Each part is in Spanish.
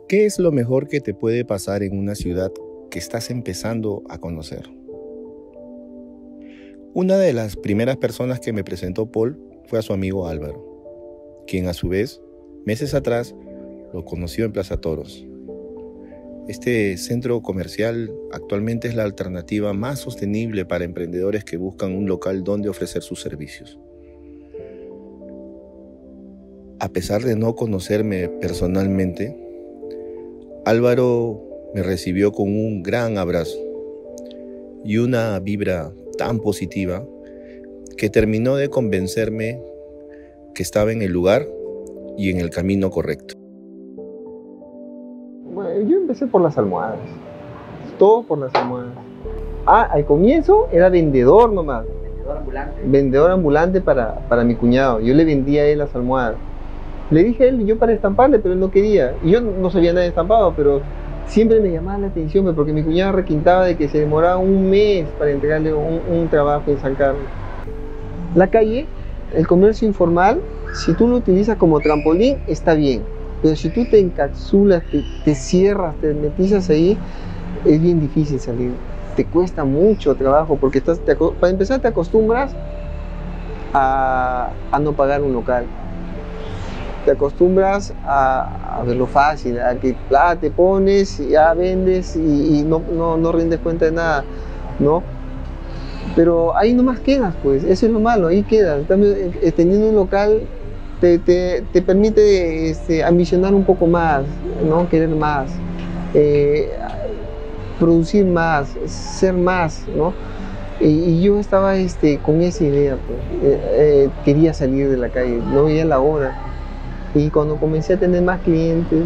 ¿Qué es lo mejor que te puede pasar en una ciudad que estás empezando a conocer? Una de las primeras personas que me presentó Paul fue a su amigo Álvaro, quien a su vez, meses atrás, lo conoció en Plaza Toros. Este centro comercial actualmente es la alternativa más sostenible para emprendedores que buscan un local donde ofrecer sus servicios. A pesar de no conocerme personalmente, Álvaro me recibió con un gran abrazo y una vibra tan positiva que terminó de convencerme que estaba en el lugar y en el camino correcto. Bueno, yo empecé por las almohadas, todo por las almohadas. Al comienzo era vendedor nomás. Vendedor ambulante. Vendedor ambulante para mi cuñado. Yo le vendía a él las almohadas. Le dije a él, yo para estamparle, pero él no quería. Y yo no sabía nada de estampado, pero siempre me llamaba la atención, porque mi cuñado requintaba de que se demoraba un mes para entregarle un trabajo en San Carlos. La calle, el comercio informal, si tú lo utilizas como trampolín, está bien. Pero si tú te encapsulas, te cierras, te metizas ahí, es bien difícil salir. Te cuesta mucho trabajo, porque para empezar te acostumbras a no pagar un local. Te acostumbras a verlo fácil, a que te pones, ya vendes y no rindes cuenta de nada, ¿no? Pero ahí nomás quedas, pues, eso es lo malo, ahí quedas. También, teniendo un local te permite ambicionar un poco más, ¿no? Querer más, producir más, ser más, ¿no? Y yo estaba con esa idea, pues. Quería salir de la calle, no veía la hora. Y cuando comencé a tener más clientes,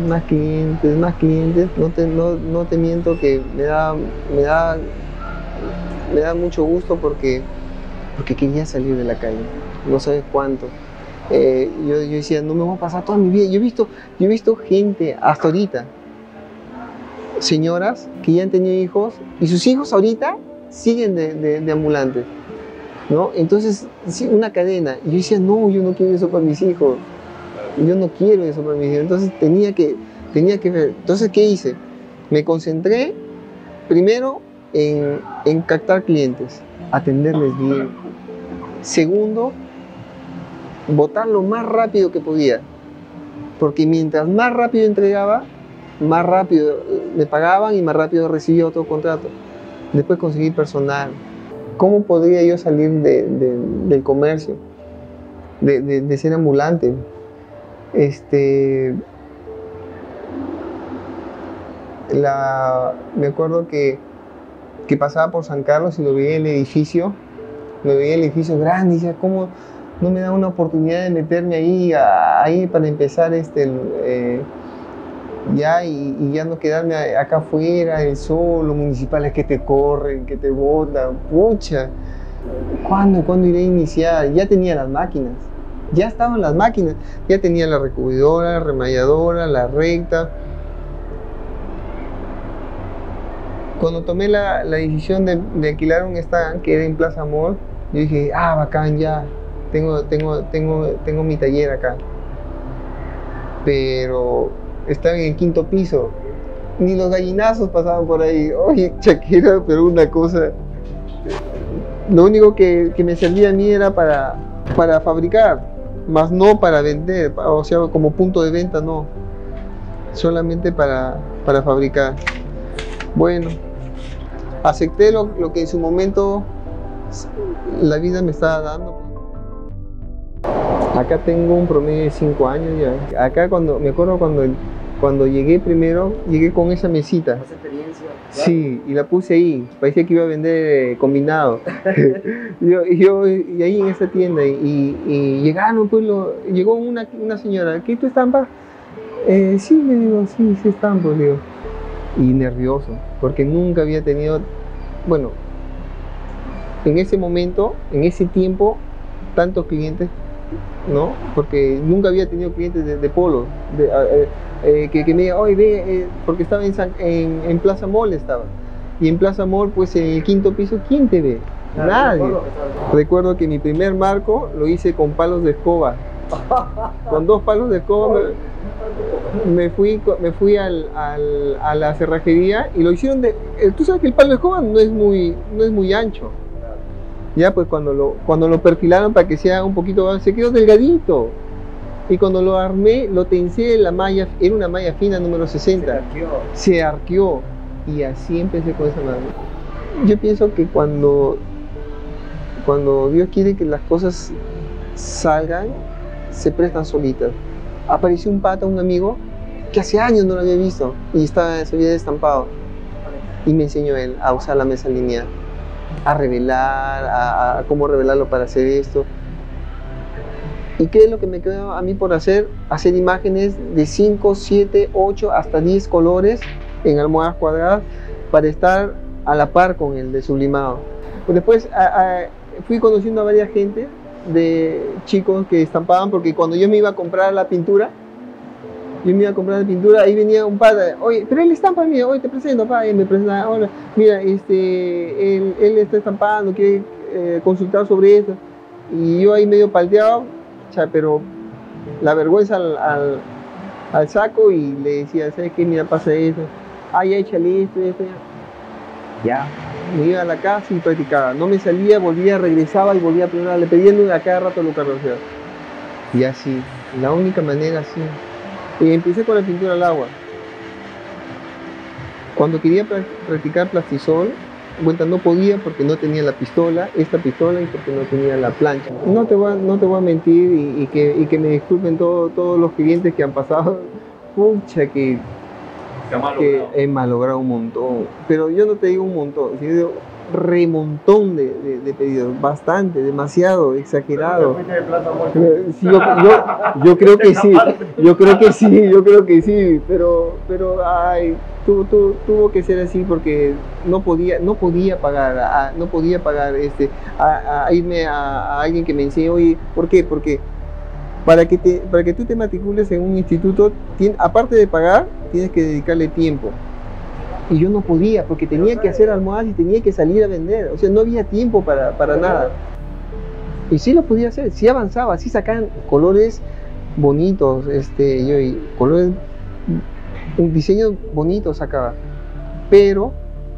no te miento que me da mucho gusto porque quería salir de la calle, no sabes cuánto. Yo decía, no me voy a pasar toda mi vida. Yo he visto gente hasta ahorita, señoras que ya han tenido hijos y sus hijos ahorita siguen de ambulantes, ¿no? Entonces, sí, una cadena. Y yo decía, no, yo no quiero eso para mis hijos. Yo no quiero eso para mis hijos. Entonces tenía que ver. Entonces, ¿qué hice? Me concentré primero en captar clientes, atenderles bien. Segundo, botar lo más rápido que podía, porque mientras más rápido entregaba, más rápido me pagaban y más rápido recibía otro contrato. Después conseguir personal. ¿Cómo podría yo salir del comercio, de ser ambulante? Me acuerdo que pasaba por San Carlos y lo veía el edificio grande y decía, ¿cómo no me da una oportunidad de meterme ahí para empezar ya y ya no quedarme acá afuera, el sol, los municipales que te corren, que te botan? Pucha, ¿cuándo iré a iniciar? Ya tenía las máquinas, ya estaban las máquinas, ya tenía la recubridora, la remalladora, la recta. Cuando tomé la decisión de alquilar un stand que era en Plaza Mall, yo dije, bacán, ya tengo mi taller acá. Pero estaba en el 5.º piso, ni los gallinazos pasaban por ahí. Oye, Shakira, pero una cosa, lo único que me servía a mí era para fabricar, más no para vender, o sea, como punto de venta no, solamente para fabricar. Bueno, acepté lo que en su momento la vida me estaba dando. Acá tengo un promedio de 5 años ya. Acá me acuerdo cuando llegué primero, llegué con esa mesita. ¿Esa experiencia? Sí, y la puse ahí, parecía que iba a vender combinado. y ahí en esa tienda, y llegaron, pues llegó una señora, ¿qué tú estampas? Sí, le digo, sí estampo, le digo. Y nervioso, porque nunca había tenido, bueno, en ese momento, en ese tiempo, tantos clientes, ¿no? Porque nunca había tenido clientes de polo, que me digan, oye, ve, porque estaba en Plaza Mall, y en Plaza Mall, pues en el 5.º piso, ¿quién te ve? Nadie. Recuerdo que mi primer marco lo hice con palos de escoba, Con 2 palos de escoba me fui a la cerrajería y lo hicieron de... Tú sabes que el palo de escoba no es muy ancho. Ya, pues cuando lo perfilaron para que sea un poquito, se quedó delgadito. Y cuando lo armé, lo tensé en la malla, era una malla fina número 60. Se arqueó. Y así empecé con esa malla. Yo pienso que cuando Dios quiere que las cosas salgan, se prestan solitas. Apareció un pata, un amigo, que hace años no lo había visto y se había destampado. Y me enseñó él a usar la mesa lineal, a revelar, a cómo revelarlo para hacer esto. ¿Y qué es lo que me quedó a mí por hacer? Hacer imágenes de 5, 7, 8, hasta 10 colores en almohadas cuadradas para estar a la par con el de sublimado. Después fui conociendo a varias gente, de chicos que estampaban, porque cuando yo me iba a comprar la pintura, ahí venía un padre, oye, pero él estampa, mira, oye, te presento, pa, y me presenta, hola, mira, él está estampando, quiere consultar sobre esto, y yo ahí medio palteado, o sea, pero la vergüenza al saco, y le decía, ¿sabes qué? Mira, pasa esto, ya échale esto, ya. Me iba a la casa y practicaba. No me salía, volvía, regresaba y volvía a plenar. Le pedía a cada rato lo carrocero. Y así, la única manera así. Y empecé con la pintura al agua. Cuando quería practicar plastisol, no podía porque no tenía esta pistola, y porque no tenía la plancha. No te voy a mentir y que me disculpen todos los clientes que han pasado. Pucha, que he malogrado un montón, pero yo no te digo un montón, sino digo remontón de pedidos, bastante, demasiado, exagerado. Sí, yo creo que sí, pero ay, tuvo que ser así porque no podía pagar a irme a alguien que me enseñe. Oye, ¿por qué? Porque para que tú te matricules en un instituto, aparte de pagar, tienes que dedicarle tiempo. Y yo no podía, porque tenía que hacer almohadas y tenía que salir a vender. O sea, no había tiempo para nada. Y sí lo podía hacer, sí avanzaba, sí sacaban colores bonitos, colores, un diseño bonito sacaba. Pero,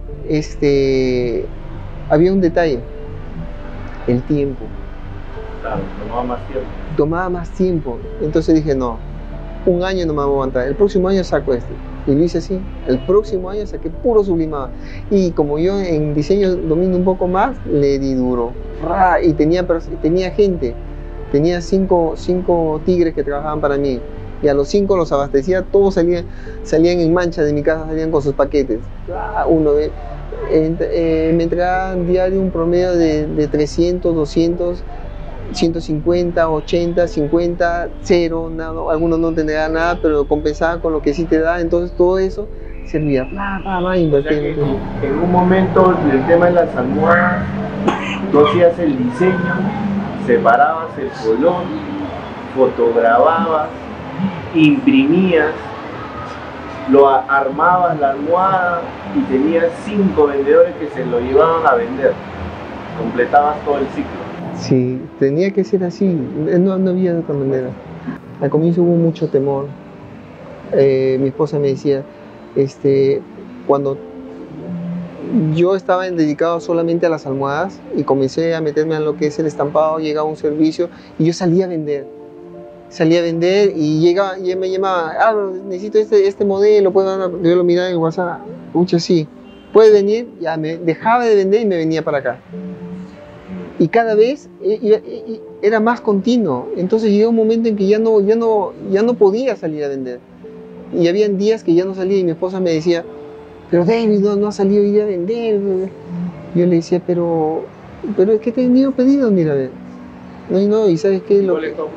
había un detalle, el tiempo. Claro, tomaba más tiempo. Entonces dije, no, un año no me voy a aguantar, el próximo año saco este. Y lo hice así, el próximo año saqué puro sublimado. Y como yo en diseño domino un poco más, le di duro. Y tenía gente, tenía cinco tigres que trabajaban para mí. Y a los 5 los abastecía, todos salían en mancha de mi casa, salían con sus paquetes. Me entregaban diario un promedio de 300, 200, 150, 80, 50, 0, nada, algunos no tendrían nada, pero compensaban con lo que sí te da, entonces todo eso servía para invertir. O sea, en un momento el tema de las almohadas, tú hacías el diseño, separabas el color, fotografabas, imprimías, lo armabas la almohada y tenías 5 vendedores que se lo llevaban a vender. Completabas todo el ciclo. Sí, tenía que ser así, no había de otra manera. Al comienzo hubo mucho temor. Mi esposa me decía, cuando yo estaba dedicado solamente a las almohadas y comencé a meterme en lo que es el estampado, llegaba un servicio y yo salía a vender y me llamaba, necesito este modelo, yo lo miraba en el WhatsApp, pucha, sí, puede venir, ya me dejaba de vender y me venía para acá. Y cada vez era más continuo, entonces llegó un momento en que ya no podía salir a vender. Y habían días que ya no salía y mi esposa me decía, pero David, no ha salido hoy a vender. Yo le decía, pero es que he tenido pedidos, mira, no, y ¿sabes qué?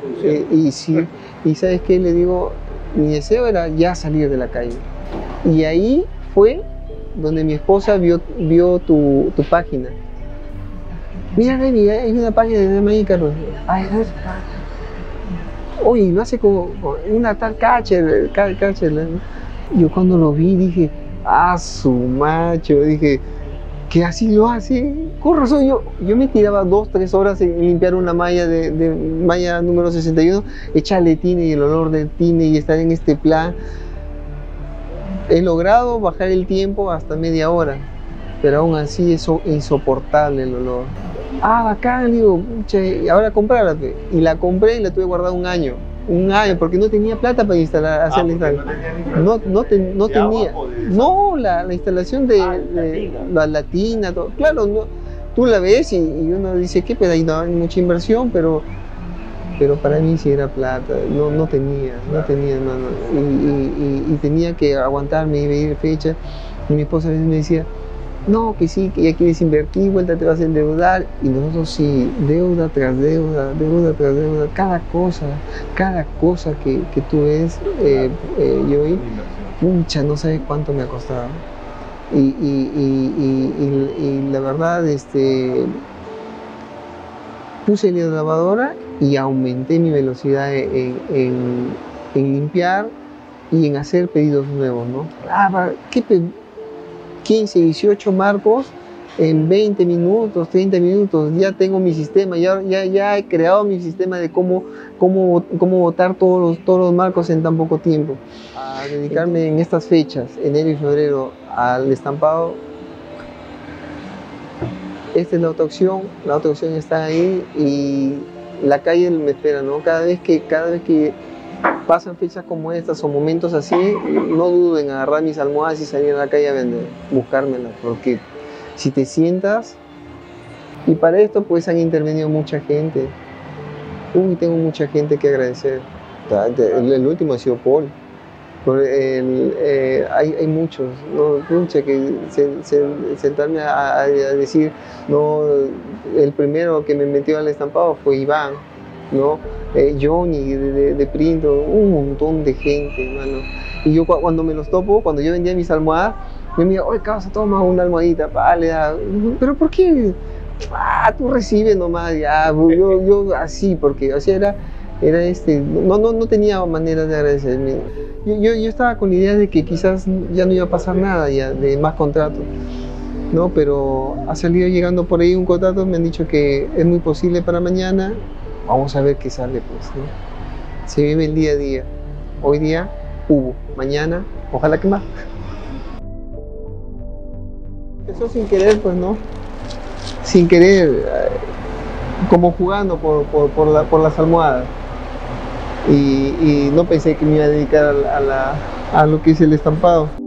Y ¿sabes qué? Le digo, mi deseo era ya salir de la calle. Y ahí fue donde mi esposa vio tu página. Mira, David, hay una página de David Carlos. Oye, lo hace con una tal Catcher. Yo cuando lo vi dije, su macho, dije, que así lo hace. Con razón, yo me tiraba 2-3 horas en limpiar una malla de malla número 61, echarle tine y el olor del tine y estar en este plan. He logrado bajar el tiempo hasta media hora, pero aún así es insoportable el olor. Ah, bacán, digo, pucha, ahora comprarla. Y la compré y la tuve guardada un año, porque no tenía plata para instalar, hacer la instalación. No tenía. No, la instalación de la latina, todo. Claro, no, tú la ves y uno dice, qué pedazo, no hay mucha inversión, pero para mí sí era plata, no tenía, hermano. Y tenía que aguantarme y ver fecha. Y mi esposa a veces me decía, no, que sí, que ya quieres invertir, vuelta te vas a endeudar. Y nosotros sí, deuda tras deuda, cada cosa que tú ves, yo mucha, no sabes cuánto me ha costado. Y la verdad, puse la lavadora y aumenté mi velocidad en limpiar y en hacer pedidos nuevos, ¿no? 15, 18 marcos en 20 minutos, 30 minutos, ya tengo mi sistema, ya he creado mi sistema de cómo botar todos los marcos en tan poco tiempo. A dedicarme en estas fechas, enero y febrero, al estampado. Esta es la otra opción está ahí y la calle me espera, ¿no? Cada vez que pasan fechas como estas o momentos así, no dudo en agarrar mis almohadas y salir a la calle a vender, buscármelas, porque si te sientas, y para esto pues han intervenido mucha gente. Tengo mucha gente que agradecer. El último ha sido Paul. Hay muchos, ¿no? Mucha que sentarme a decir, no, el primero que me metió al estampado fue Iván, ¿no? Johnny de Printo, un montón de gente, hermano. Y yo cuando me los topo, cuando yo vendía mis almohadas, me decía, oye, causa, toma una almohadita, le da. ¿Pero por qué? Tú recibes nomás, ya. Yo así, porque o sea, no tenía manera de agradecerme. Yo estaba con la idea de que quizás ya no iba a pasar nada ya, de más contratos, ¿no? Pero ha salido llegando por ahí un contrato, me han dicho que es muy posible para mañana. Vamos a ver qué sale, pues, ¿no? Se vive el día a día. Hoy día hubo, mañana, ojalá que más. Empezó sin querer, pues, ¿no? Sin querer, como jugando por las almohadas. Y no pensé que me iba a dedicar a lo que es el estampado.